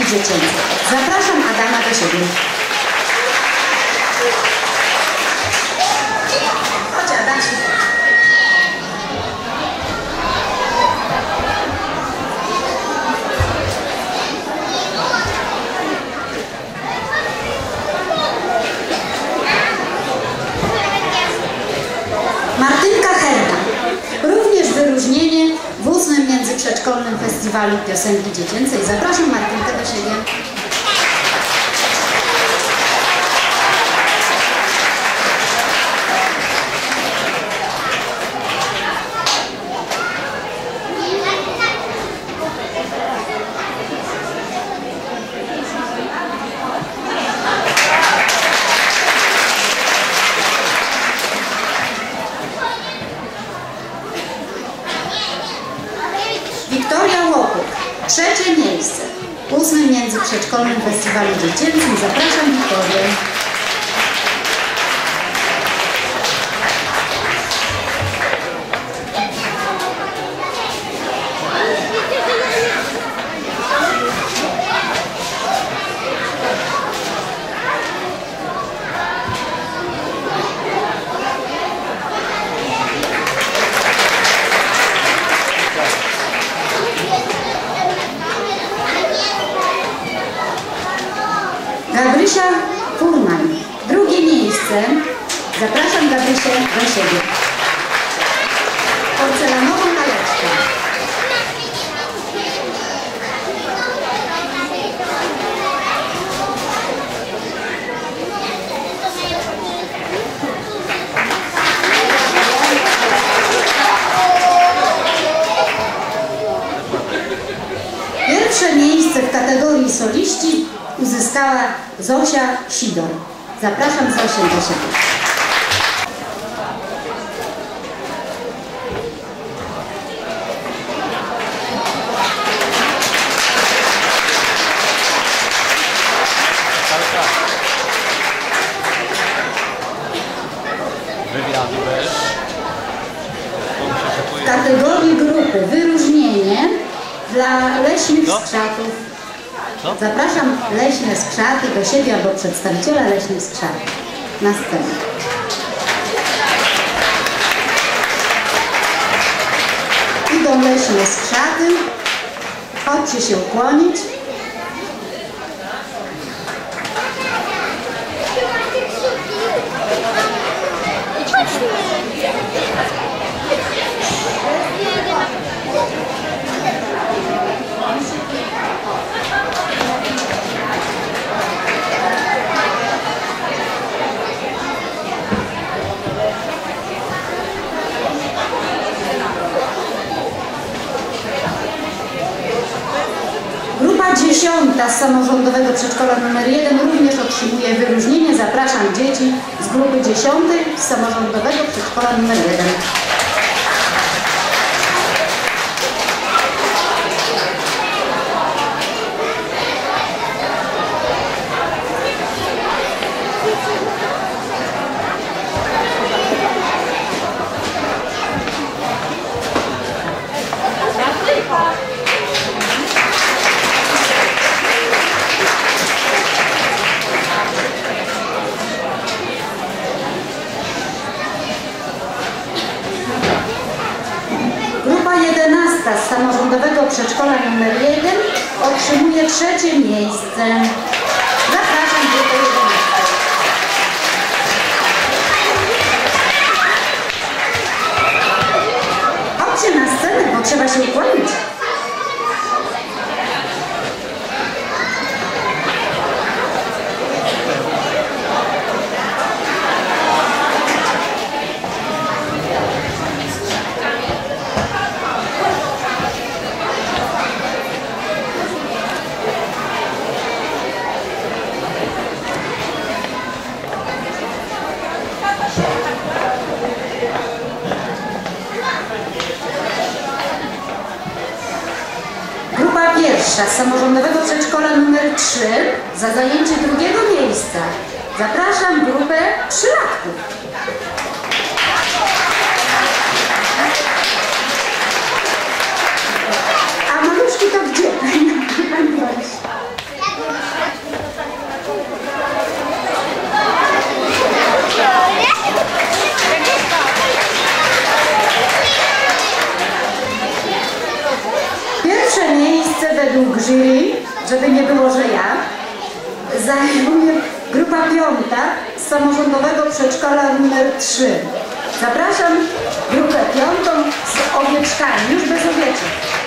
dziecięcej. Zapraszam Adama do siebie. Chodź Adasiu. Martynka Herda. Również wyróżnienie w 8. Międzyprzedszkolnym Festiwalu Piosenki Dziecięcej. Zapraszam Martynkę do siebie. Wiktoria Łopuk, 3. miejsce w 8. Międzyprzedszkolnym Festiwalu Dziecięcym. Zapraszam Wiktorię. Gabrysia Furman, 2. miejsce. Zapraszam Gabrysię do siebie. Porcelanową laleczkę. Pierwsze miejsce w kategorii soliści uzyskała Zosia Sidor. Zapraszam Zosię do siebie. W kategorii grupy wyróżnienie dla leśnych skrzatów. Zapraszam leśne skrzaty do siebie albo przedstawiciela leśnych skrzatów na scenę. Idą leśne skrzaty. Chodźcie się ukłonić. Grupa 10. z samorządowego przedszkola nr 1 również otrzymuje wyróżnienie. Zapraszam dzieci z grupy 10. z samorządowego przedszkola nr 1. Grupa 11. z samorządowego przedszkola nr 1 otrzymuje 3. miejsce. Zapraszam grupę 11. Chodźcie na scenę, bo trzeba się ukłonić. Grupa 1. z samorządowego przedszkola nr 3 za zajęcie 2. miejsca. Zapraszam grupę 3-latków. A maluszki to gdzie? Pani Boryś. 5. z samorządowego przedszkola numer 3. Zapraszam grupę 5. z owieczkami, już bez owieczek.